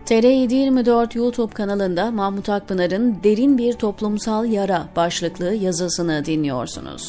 TR724 YouTube kanalında Mahmut Akpınar'ın "Derin bir toplumsal yara" başlıklı yazısını dinliyorsunuz.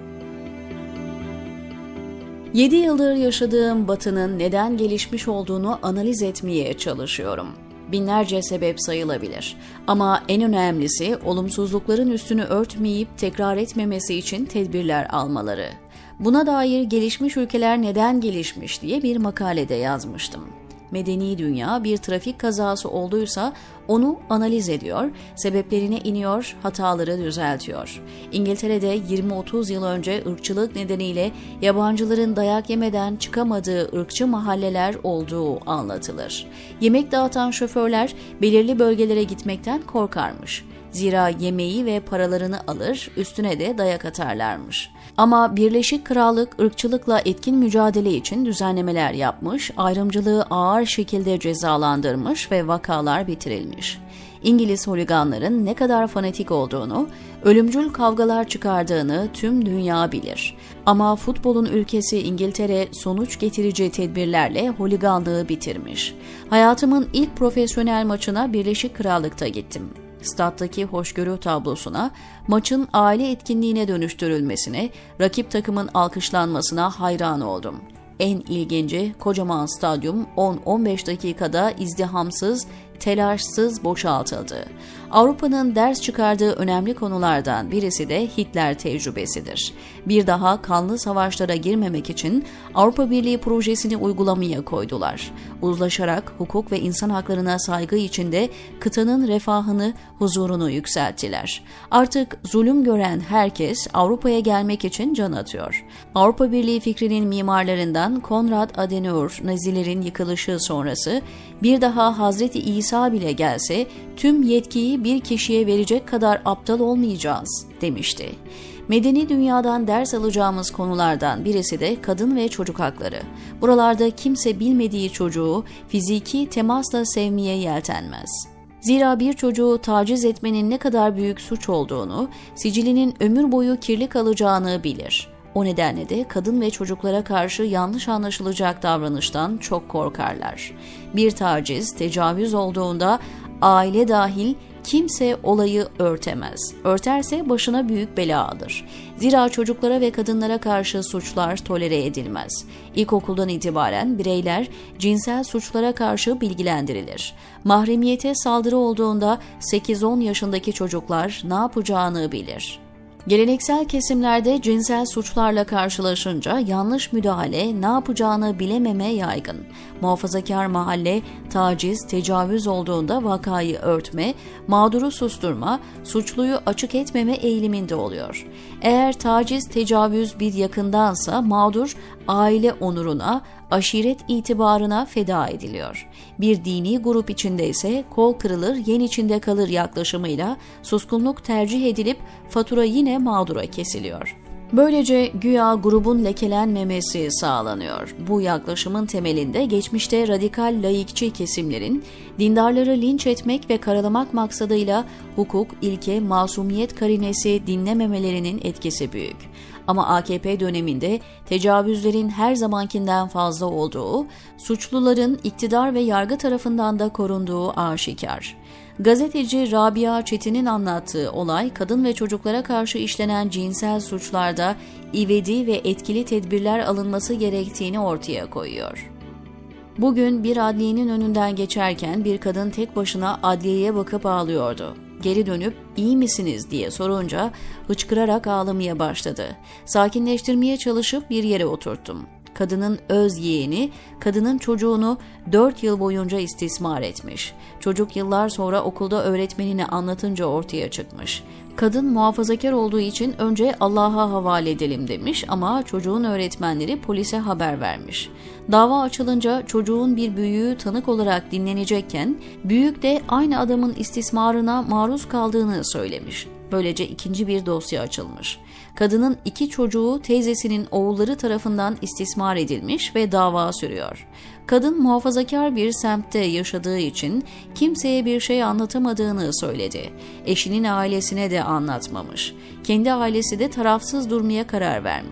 7 yıldır yaşadığım Batı'nın neden gelişmiş olduğunu analiz etmeye çalışıyorum. Binlerce sebep sayılabilir. Ama en önemlisi olumsuzlukların üstünü örtmeyip tekrar etmemesi için tedbirler almaları. Buna dair gelişmiş ülkeler neden gelişmiş diye bir makalede yazmıştım. Medeni dünya bir trafik kazası olduysa onu analiz ediyor, sebeplerine iniyor, hataları düzeltiyor. İngiltere'de 20-30 yıl önce ırkçılık nedeniyle yabancıların dayak yemeden çıkamadığı ırkçı mahalleler olduğu anlatılır. Yemek dağıtan şoförler belirli bölgelere gitmekten korkarmış. Zira yemeği ve paralarını alır, üstüne de dayak atarlarmış. Ama Birleşik Krallık ırkçılıkla etkin mücadele için düzenlemeler yapmış, ayrımcılığı ağır şekilde cezalandırmış ve vakalar bitirilmiş. İngiliz holiganların ne kadar fanatik olduğunu, ölümcül kavgalar çıkardığını tüm dünya bilir. Ama futbolun ülkesi İngiltere sonuç getirici tedbirlerle holiganlığı bitirmiş. Hayatımın ilk profesyonel maçına Birleşik Krallık'ta gittim. Stattaki hoşgörü tablosuna, maçın aile etkinliğine dönüştürülmesine, rakip takımın alkışlanmasına hayran oldum. En ilginci, kocaman stadyum 10-15 dakikada izdihamsız, telaşsız boşaltıldı. Avrupa'nın ders çıkardığı önemli konulardan birisi de Hitler tecrübesidir. Bir daha kanlı savaşlara girmemek için Avrupa Birliği projesini uygulamaya koydular. Uzlaşarak hukuk ve insan haklarına saygı içinde kıtanın refahını, huzurunu yükselttiler. Artık zulüm gören herkes Avrupa'ya gelmek için can atıyor. Avrupa Birliği fikrinin mimarlarından Konrad Adenauer, Nazilerin yıkılışı sonrası bir daha Hazreti İsa bile gelse tüm yetkiyi bir kişiye verecek kadar aptal olmayacağız demişti. Medeni dünyadan ders alacağımız konulardan birisi de kadın ve çocuk hakları. Buralarda kimse bilmediği çocuğu fiziki temasla sevmeye yeltenmez. Zira bir çocuğu taciz etmenin ne kadar büyük suç olduğunu, sicilinin ömür boyu kirli kalacağını bilir. O nedenle de kadın ve çocuklara karşı yanlış anlaşılacak davranıştan çok korkarlar. Bir taciz, tecavüz olduğunda aile dahil kimse olayı örtemez. Örterse başına büyük bela alır. Zira çocuklara ve kadınlara karşı suçlar tolere edilmez. İlkokuldan itibaren bireyler cinsel suçlara karşı bilgilendirilir. Mahremiyete saldırı olduğunda 8-10 yaşındaki çocuklar ne yapacağını bilir. Geleneksel kesimlerde cinsel suçlarla karşılaşınca yanlış müdahale, ne yapacağını bilememe yaygın. Muhafazakar mahalle, taciz, tecavüz olduğunda vakayı örtme, mağduru susturma, suçluyu açık etmeme eğiliminde oluyor. Eğer taciz, tecavüz bir yakındansa mağdur, aile onuruna, aşiret itibarına feda ediliyor. Bir dini grup içinde ise kol kırılır, yen içinde kalır yaklaşımıyla suskunluk tercih edilip fatura yine mağdura kesiliyor. Böylece güya grubun lekelenmemesi sağlanıyor. Bu yaklaşımın temelinde geçmişte radikal laikçi kesimlerin dindarları linç etmek ve karalamak maksadıyla hukuk, ilke, masumiyet karinesi dinlememelerinin etkisi büyük. Ama AKP döneminde tecavüzlerin her zamankinden fazla olduğu, suçluların iktidar ve yargı tarafından da korunduğu aşikar. Gazeteci Rabia Çetin'in anlattığı olay, kadın ve çocuklara karşı işlenen cinsel suçlarda ivedi ve etkili tedbirler alınması gerektiğini ortaya koyuyor. Bugün bir adliyenin önünden geçerken bir kadın tek başına adliyeye bakıp ağlıyordu. Geri dönüp "İyi misiniz?" diye sorunca hıçkırarak ağlamaya başladı. Sakinleştirmeye çalışıp bir yere oturttum. Kadının öz yeğeni, kadının çocuğunu 4 yıl boyunca istismar etmiş. Çocuk yıllar sonra okulda öğretmenine anlatınca ortaya çıkmış. Kadın muhafazakar olduğu için önce Allah'a havale edelim demiş ama çocuğun öğretmenleri polise haber vermiş. Dava açılınca çocuğun bir büyüğü tanık olarak dinlenecekken büyük de aynı adamın istismarına maruz kaldığını söylemiş. Böylece ikinci bir dosya açılmış. Kadının 2 çocuğu teyzesinin oğulları tarafından istismar edilmiş ve dava sürüyor. Kadın muhafazakar bir semtte yaşadığı için kimseye bir şey anlatamadığını söyledi. Eşinin ailesine de anlatmamış. Kendi ailesi de tarafsız durmaya karar vermiş.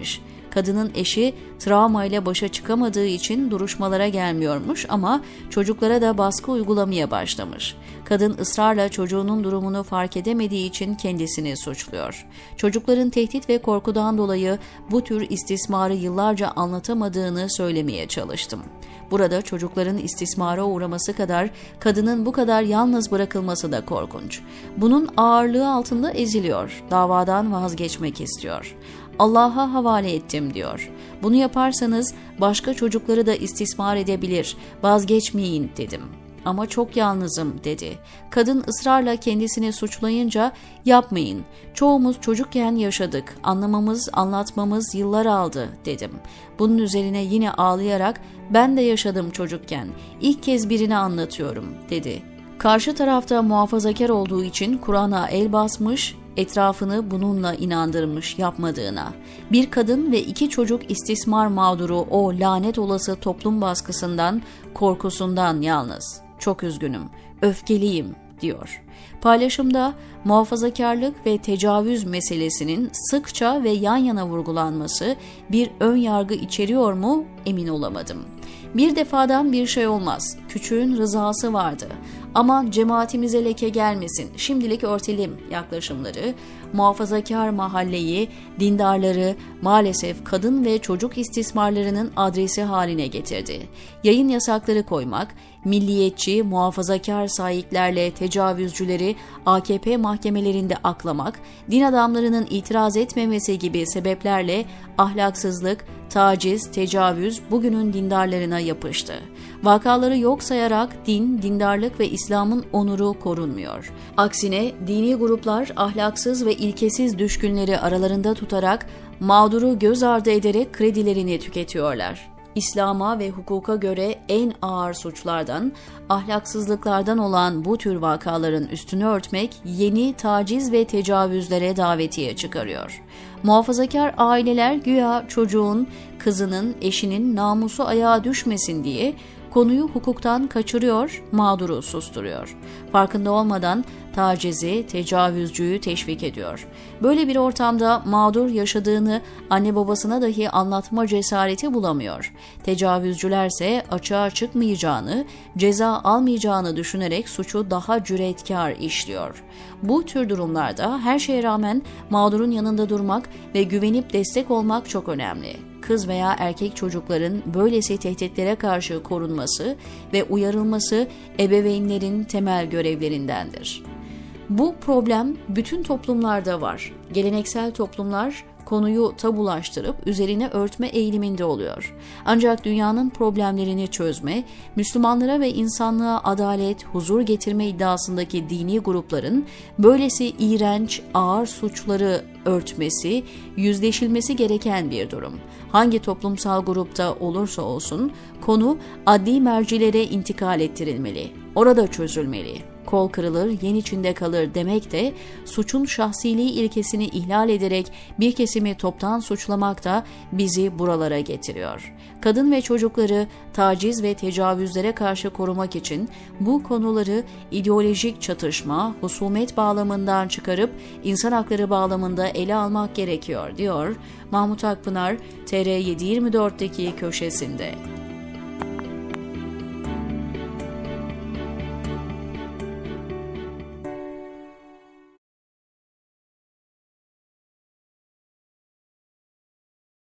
Kadının eşi travmayla başa çıkamadığı için duruşmalara gelmiyormuş ama çocuklara da baskı uygulamaya başlamış. Kadın ısrarla çocuğunun durumunu fark edemediği için kendisini suçluyor. Çocukların tehdit ve korkudan dolayı bu tür istismarı yıllarca anlatamadığını söylemeye çalıştım. Burada çocukların istismara uğraması kadar kadının bu kadar yalnız bırakılması da korkunç. Bunun ağırlığı altında eziliyor, davadan vazgeçmek istiyor. Allah'a havale ettim diyor. Bunu yaparsanız başka çocukları da istismar edebilir, vazgeçmeyin dedim. Ama çok yalnızım dedi. Kadın ısrarla kendisini suçlayınca yapmayın. Çoğumuz çocukken yaşadık. Anlamamız, anlatmamız yıllar aldı dedim. Bunun üzerine yine ağlayarak ben de yaşadım çocukken. İlk kez birine anlatıyorum dedi. Karşı tarafta muhafazakar olduğu için Kur'an'a el basmış, etrafını bununla inandırmış yapmadığına. Bir kadın ve 2 çocuk istismar mağduru o lanet olası toplum baskısından, korkusundan yalnız. Çok üzgünüm, öfkeliyim diyor. Paylaşımda muhafazakarlık ve tecavüz meselesinin sıkça ve yan yana vurgulanması bir ön yargı içeriyor mu emin olamadım. Bir defadan bir şey olmaz, küçüğün rızası vardı. Aman cemaatimize leke gelmesin, şimdilik örtelim yaklaşımları, muhafazakar mahalleyi, dindarları maalesef kadın ve çocuk istismarlarının adresi haline getirdi. Yayın yasakları koymak, milliyetçi, muhafazakar sahiplerle tecavüzcüleri AKP mahkemelerinde aklamak, din adamlarının itiraz etmemesi gibi sebeplerle ahlaksızlık, taciz, tecavüz bugünün dindarlarına yapıştı. Vakaları yok sayarak din, dindarlık ve İslam'ın onuru korunmuyor. Aksine dini gruplar ahlaksız ve ilkesiz düşkünleri aralarında tutarak mağduru göz ardı ederek kredilerini tüketiyorlar. İslam'a ve hukuka göre en ağır suçlardan, ahlaksızlıklardan olan bu tür vakaların üstünü örtmek yeni taciz ve tecavüzlere davetiye çıkarıyor. Muhafazakar aileler güya çocuğun, kızının, eşinin namusu ayağa düşmesin diye konuyu hukuktan kaçırıyor, mağduru susturuyor. Farkında olmadan tacizi, tecavüzcüyü teşvik ediyor. Böyle bir ortamda mağdur yaşadığını anne babasına dahi anlatma cesareti bulamıyor. Tecavüzcülerse açığa çıkmayacağını, ceza almayacağını düşünerek suçu daha cüretkar işliyor. Bu tür durumlarda her şeye rağmen mağdurun yanında durmak ve güvenip destek olmak çok önemli. Kız veya erkek çocukların böylesi tehditlere karşı korunması ve uyarılması ebeveynlerin temel görevlerindendir. Bu problem bütün toplumlarda var. Geleneksel toplumlar konuyu tabulaştırıp üzerine örtme eğiliminde oluyor. Ancak dünyanın problemlerini çözme, Müslümanlara ve insanlığa adalet, huzur getirme iddiasındaki dini grupların böylesi iğrenç, ağır suçları örtmesi, yüzleşilmesi gereken bir durum. Hangi toplumsal grupta olursa olsun konu adli mercilere intikal ettirilmeli. Orada çözülmeli. Kol kırılır, yen içinde kalır demek de suçun şahsiliği ilkesini ihlal ederek bir kesimi toptan suçlamak da bizi buralara getiriyor. Kadın ve çocukları taciz ve tecavüzlere karşı korumak için bu konuları ideolojik çatışma, husumet bağlamından çıkarıp insan hakları bağlamında ele almak gerekiyor, diyor Mahmut Akpınar TR724'deki köşesinde.